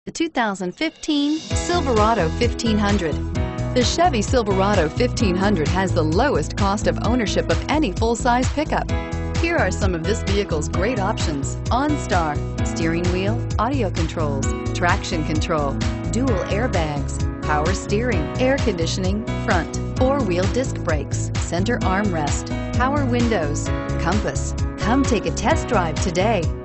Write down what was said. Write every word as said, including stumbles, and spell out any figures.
The two thousand fifteen Silverado fifteen hundred. The Chevy Silverado fifteen hundred has the lowest cost of ownership of any full-size pickup. Here are some of this vehicle's great options: OnStar, steering wheel audio controls, traction control, dual airbags, power steering, air conditioning, front, four-wheel disc brakes, center armrest, power windows, compass. Come take a test drive today.